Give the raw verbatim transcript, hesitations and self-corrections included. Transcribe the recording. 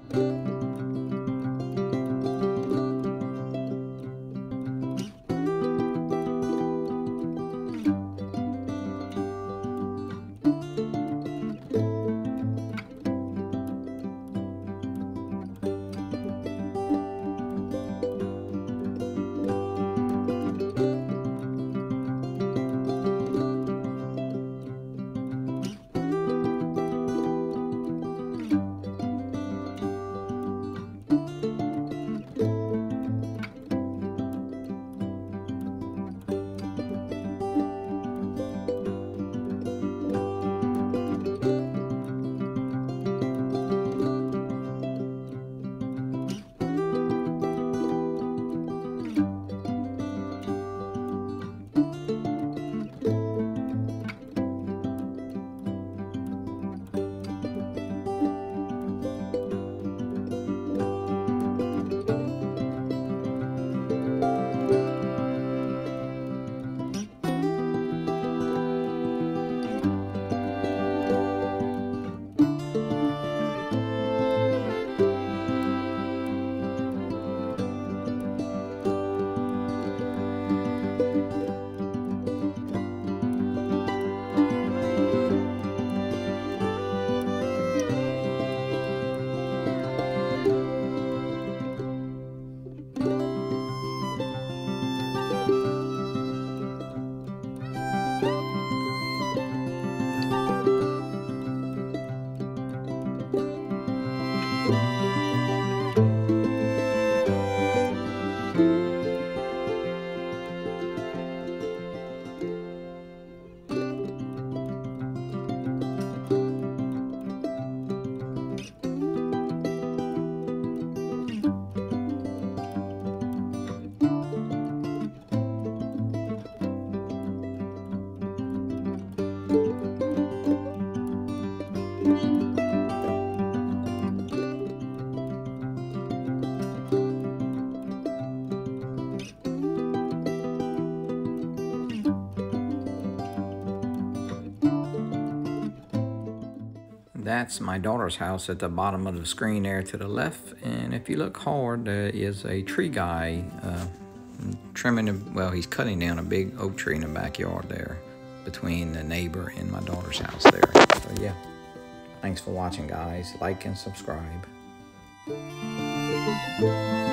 That's my daughter's house at the bottom of the screen there to the left. And if you look hard, there is a tree guy uh, trimming, a, well, he's cutting down a big oak tree in the backyard there between the neighbor and my daughter's house there. So yeah, thanks for watching, guys. Like and subscribe.